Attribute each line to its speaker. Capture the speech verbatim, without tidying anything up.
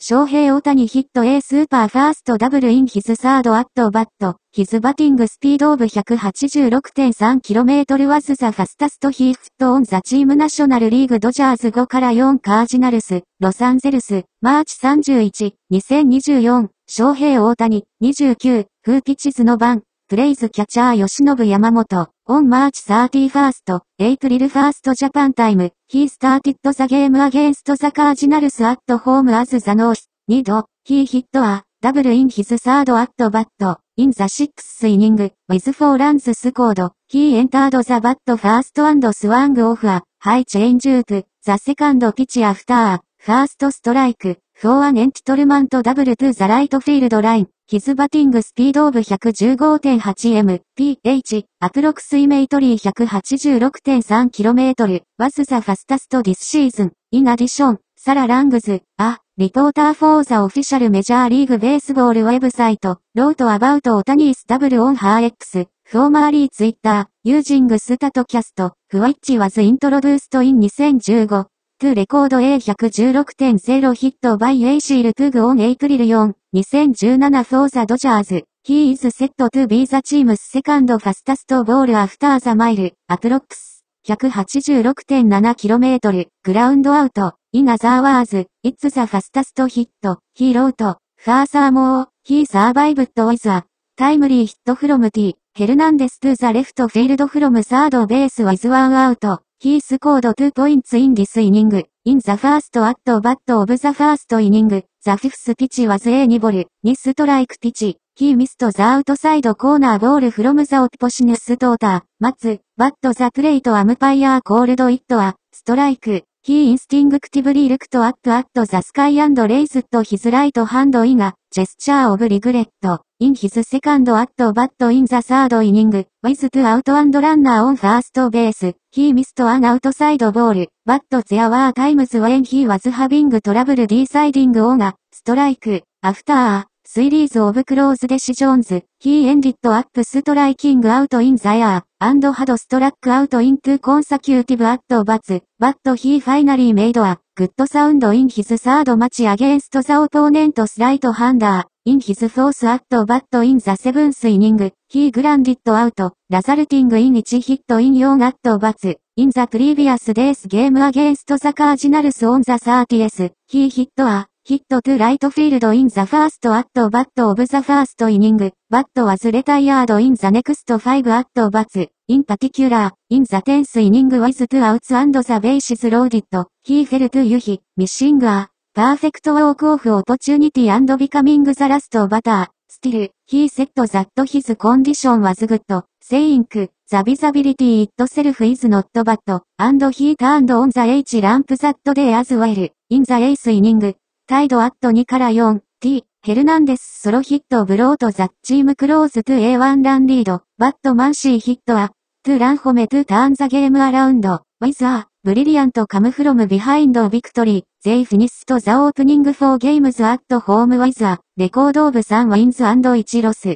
Speaker 1: 翔平大谷ヒット A スーパーファーストダブルインヒズサードアットバット。ヒズバティングスピードオブ ひゃくはちじゅうろくてんさんキロメートル was the fastest he hit on the team national league ドジャーズごからよんカージナルス、ロサンゼルス、マーチさんじゅういち、にせんにじゅうよん、翔平大谷、にじゅうきゅう、フーピチズの番、プレイズキャッチャー吉信山本、オンマーチサーティファースト、エイプリルファーストジャパンタイム、he started the game against the Cardinals at home as the North、にど、he hit a double in his third at bat, in the sixth inning, with four runs scored, he entered the bat first and swung off a high changeup, the second pitch after, first strike, for an entitlement double to the right field line, his batting speed of ひゃくじゅうごてんはちミリ、ph, approximately ひゃくはちじゅうろくてんさんキロメートル, was the fastest this season, in addition, Sarah Langs, a reporter for the official Major League Baseball website, wrote about Otani's double on her X, formerly Twitter, using StatCast, which was introduced inにせんじゅうご. To record A ひゃくじゅうろくてんゼロ hit by Acil Pug on April fourth, にせんじゅうなな for the Dodgers. He is set to be the team's second fastest ball after the mile, approx. ひゃくはちじゅうろくてんななキロメートル, ground out. In other words, it's the fastest hit. He wrote. Furthermore, he survived with a timely hit from T. Hernandez to the left field from third base with one out. He scored two points in this inning. In the first at bat of the first inning, the fifth pitch was a ball, two strike pitch. He missed the outside corner ball from the opposition starter, Mats, but the plate umpire called it a strike. He instinctively looked up at the sky and raised his right hand in a gesture of regret. In his second at bat in the third inning, with two out and runner on first base, he missed an outside ball, but there were times when he was having trouble deciding on a strike. After a series of close decisions, he ended up striking out in the air, and had struck out in two consecutive at-bats, but he finally made a good sound in his third match against the opponent's right-hander. In his fourth at-bat in the seventh inning, he grounded out, resulting in one hit in four at-bats. In the previous day's game against the Cardinals on the thirtieth, he hit a hit to right field in the first at-bat of the first inning, but was retired in the next five at-bats. In particular, in the tenth inning with two outs and the bases loaded, he fell to Yuhi, missing a perfect walk-off opportunity and becoming the last batter. Still, he said that his condition was good, saying, the visibility itself is not bad, and he turned on the H lamp that day as well. In the eighth inning, tied at twoからよん, T. Hernandez solo hit brought the team close to a one-run lead, but Muncy hit a two-run home to turn the game around. With a brilliant come from behind victory, they finished the opening four games at home with a record of three wins and one loss.